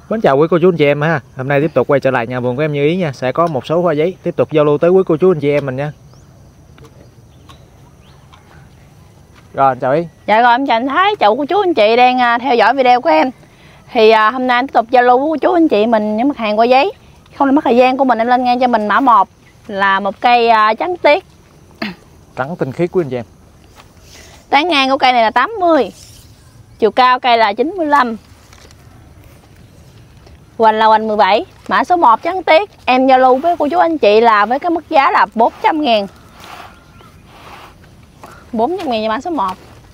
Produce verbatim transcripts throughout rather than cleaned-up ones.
Mến chào quý cô chú anh chị em ha. Hôm nay tiếp tục quay trở lại nhà vườn của em Như Ý nha. Sẽ có một số hoa giấy tiếp tục giao lưu tới quý cô chú anh chị em mình nha. Rồi anh chào Ý. Dạ rồi em chào anh Thái, chào cô chú anh chị đang theo dõi video của em. Thì à, hôm nay em tiếp tục giao lưu với cô chú anh chị mình những mặt hàng hoa giấy. Không làm mất thời gian của mình, em lên ngay cho mình mã một là một cây à, trắng tiết. Trắng tinh khiết của anh chị em. Tán ngang của cây này là tám mươi. Chiều cao cây là chín mươi lăm. Hoành là hoành mười bảy. Mã số một trắng tiết. Em giao lưu với cô chú anh chị là với cái mức giá là bốn trăm ngàn. bốn trăm ngàn cho mã số một.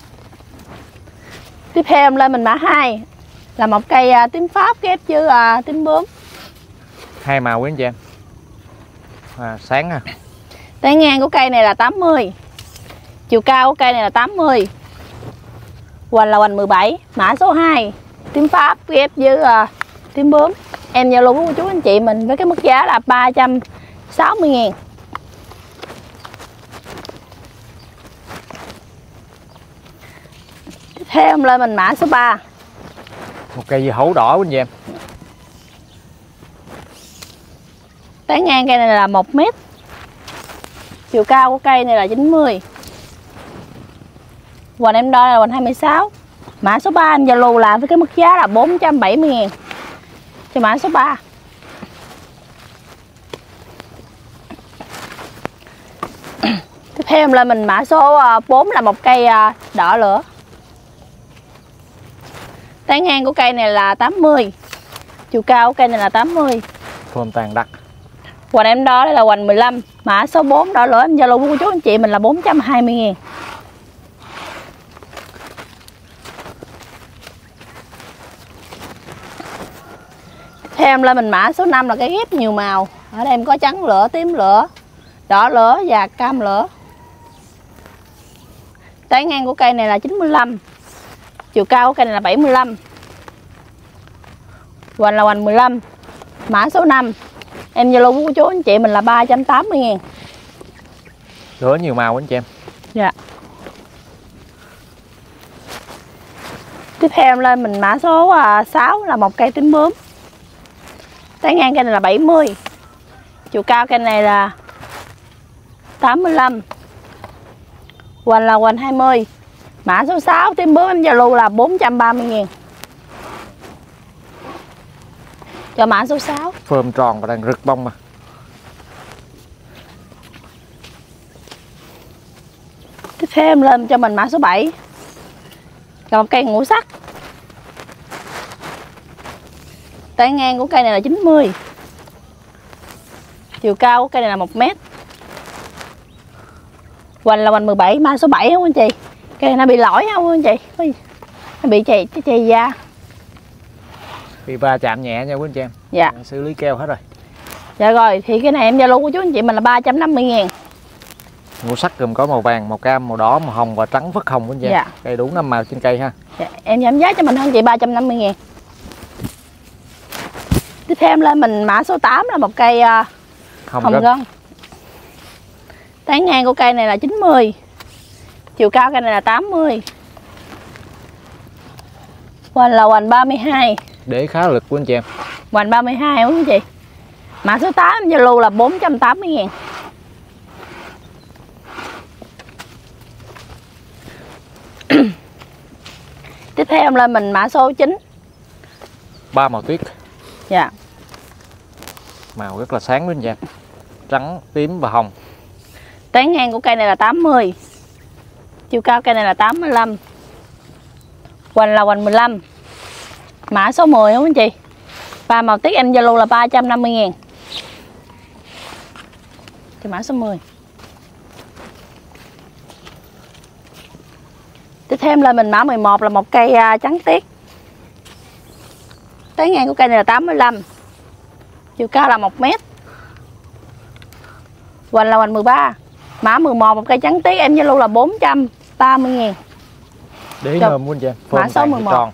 Tiếp theo em lên mình mã hai là một cây à, tím Pháp ghép với à, tím bướm. Hai màu quý anh chị em. À, sáng ha. Tán ngang của cây này là tám mươi. Chiều cao của cây này là tám mươi. Hoành là hoành mười bảy. Mã số hai tím Pháp ghép với uh, tím bướm. Em giao lưu với cô chú anh chị mình với cái mức giá là ba trăm sáu mươi ngàn. Tiếp theo em lên mình mã số ba. Một cây dưa hấu đỏ quý anh chị em. Tán ngang cây này là một mét. Chiều cao của cây này là chín mươi. Hoành em đo là hoành hai mươi sáu. Mã số ba em giao lưu là với cái mức giá là bốn trăm bảy mươi ngàn cho mã số ba. Tiếp theo em lên mình mã số bốn là một cây đỏ lửa. Tán ngang của cây này là tám mươi. Chiều cao của cây này là tám mươi. Phơm tàn đặc. Hoành em đo đây là hoành mười lăm. Mã số bốn đỏ lửa em giao lưu với cô chú anh chị mình là bốn trăm hai mươi ngàn. Theo em lên mình mã số năm là cái ghép nhiều màu. Ở đây em có trắng lửa, tím lửa, đỏ lửa và cam lửa. Tán ngang của cây này là chín mươi lăm. Chiều cao của cây này là bảy mươi lăm. Hoành là hoành mười lăm. Mã số năm em giao lưu với cô chú anh chị mình là ba trăm tám mươi ngàn. Lửa nhiều màu anh chị em. Dạ. Tiếp theo em lên mình mã số sáu là một cây tím bướm. Tán ngang cây này là bảy mươi. Chiều cao cây này là tám mươi lăm. Hoành là hoành hai mươi. Mã số sáu tím bướm em giao lưu là bốn trăm ba mươi ngàn cho mã số sáu. Phơm tròn và đang rực bông mà. Tiếp theo em lên cho mình mã số bảy là một cây ngũ sắc. Tán ngang của cây này là chín mươi. Chiều cao của cây này là một mét. Hoành là hoành mười bảy. Mã số bảy không anh chị? Cây này nó bị lỗi không anh chị? Nó bị chày, chày da. Bị va chạm nhẹ nha quý anh chị em. Dạ. Xử lý keo hết rồi. Dạ rồi, thì cái này em giao lưu của chú anh chị mình là ba trăm năm mươi ngàn. Ngũ sắc gồm có màu vàng, màu cam, màu đỏ, màu hồng và trắng phất hồng quý anh chị em. Dạ. Cây đủ năm màu trên cây ha. Dạ, em giảm giá cho mình hơn chị ba trăm năm mươi ngàn. Tiếp theo em lên mình mã số tám là một cây uh, hồng, hồng gân. Tán ngang của cây này là chín mươi. Chiều cao cây này là tám mươi. Hoành là hoành ba mươi hai. Để khá lực của anh chị em. Hoành ba mươi hai đúng không chị? Mã số tám em giao lưu là bốn trăm tám mươi ngàn. Tiếp theo em lên mình mã số chín. Ba màu tuyết. Dạ. Màu rất là sáng luôn nha. Trắng, tím và hồng. Tán ngang của cây này là tám mươi. Chiều cao cây này là tám mươi lăm. Hoành là hoành mười lăm. Mã số mười đúng không anh chị? Và màu tiết em giao lưu là ba trăm năm mươi ngàn. Thì mã số mười. Tiếp theo em lên mình mã mười một là một cây uh, trắng tiết. Tán ngang của cây này là tám mươi lăm. Chiều cao là một mét. Hoành là hoành mười ba. Mã mười một một cây trắng tiết em giao lưu là bốn trăm ba mươi ngàn. Để nhôm quý anh chị em. Mã số mười một. Tròn.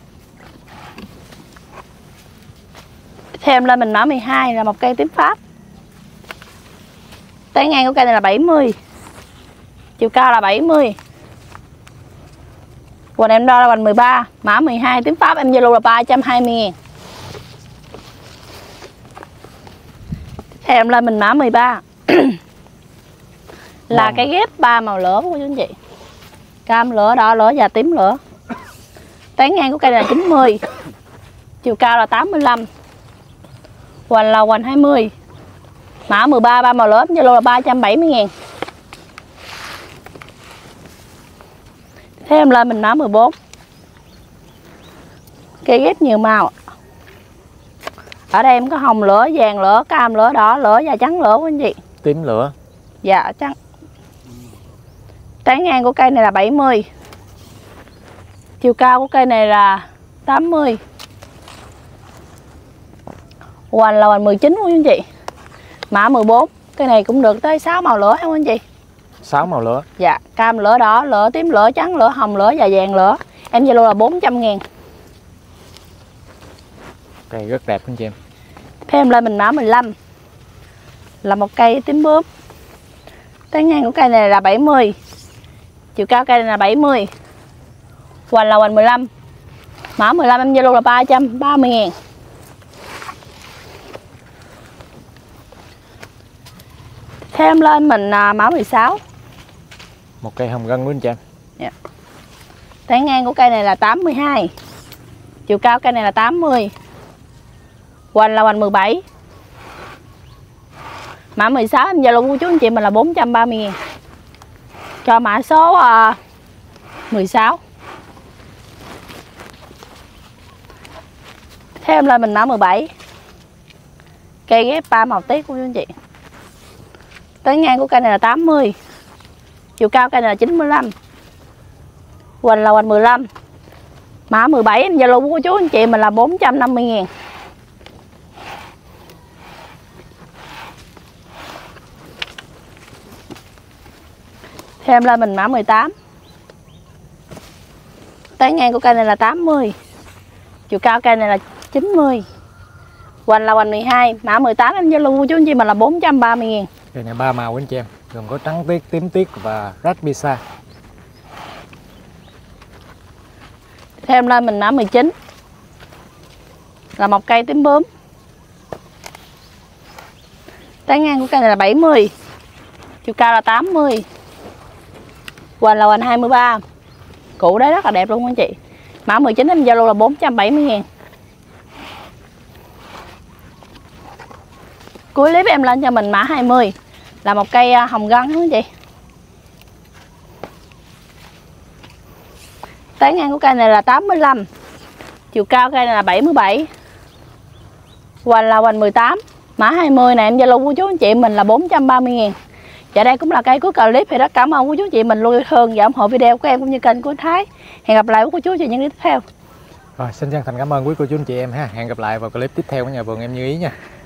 Tiếp theo em lên mình mã mười hai là một cây tím Pháp. Tán ngang của cây này là bảy mươi. Chiều cao là bảy mươi. Quần em đo là quần mười ba. Mã mười hai tím Pháp em giao lưu là ba trăm hai mươi ngàn. Theo em lên mình mã mười ba. Là Vâng. cái ghép ba màu lửa của chú anh chị. Cam lửa, đỏ lửa và tím lửa. Tán ngang của cây này là chín mươi. Chiều cao là tám mươi lăm. Hoành là hoành hai mươi. Mã mười ba, ba màu lửa, Zalo là ba trăm bảy mươi ngàn. Thế em lên mình mã mười bốn. Cây ghép nhiều màu. Ở đây em có hồng lửa, vàng lửa, cam lửa, đỏ lửa và trắng lửa của anh chị. Tím lửa. Dạ trắng. Tán ngang của cây này là bảy mươi. Chiều cao của cây này là tám mươi. Hoành là hoành mười chín của anh chị. Mã mười bốn. Cây này cũng được tới sáu màu lửa không anh chị? sáu màu lửa. Dạ, cam lửa, đỏ lửa, tím lửa, trắng lửa, hồng lửa và vàng lửa. Em Zalo là bốn trăm ngàn. Cây rất đẹp anh chị em. Thế em lên mình mã mười lăm. Là một cây tím bướm. Tán ngang của cây này là bảy mươi. Chiều cao cây này là bảy mươi. Hoành là hoành mười lăm. Mã mười lăm em Zalo là ba trăm ba mươi ngàn. Thế em lên mình à, mã mười sáu. Một cây hồng gân của anh chị em. Yeah. Tán ngang của cây này là tám mươi hai. Chiều cao cây này là tám mươi. Hoành là hoành mười bảy. Mã mười sáu em Zalo của chú anh chị mình là bốn trăm ba mươi ngàn. Cho mã số uh, mười sáu. Thế em lên mình mã mười bảy. Cây ghép ba màu tiết của chú anh chị. Tán ngang của cây này là tám mươi. Chiều cao cây này là chín mươi lăm. Hoành là hoành mười lăm. Mã mười bảy em Zalo của chú anh chị mình là bốn trăm năm mươi ngàn. Thêm em lên mình mã mười tám. Tán ngang của cây này là tám mươi. Chiều cao cây này là chín mươi. Hoành là hoành mười hai. Mã mười tám em Zalo của chú anh chị mình là bốn trăm ba mươi ngàn. Cây này ba màu anh chị em, gồm có trắng tiết, tím tiết và Raspisa. Thêm lên mình mã mười chín. Là một cây tím bướm. Tán ngang của cây này là bảy mươi. Chiều cao là tám mươi. Hoành là hoành hai mươi ba. Củ đấy rất là đẹp luôn anh chị. Mã mười chín em Zalo là bốn trăm bảy mươi ngàn. Cuối clip em lên cho mình mã hai mươi. Là một cây hồng gân đúng không chị? Tán ngang của cây này là tám mươi lăm. Chiều cao cây này là bảy mươi bảy. Hoành là hoành mười tám. Mã hai mươi này em Zalo của chú anh chị mình là bốn trăm ba mươi ngàn. Và đây cũng là cây cuối clip. Thì rất cảm ơn của chú chị mình luôn yêu thương và ủng hộ video của em cũng như kênh của anh Thái. Hẹn gặp lại của chú chị những clip tiếp theo. Rồi, xin chân thành cảm ơn quý cô chú anh chị em ha. Hẹn gặp lại vào clip tiếp theo của nhà vườn em Như Ý nha.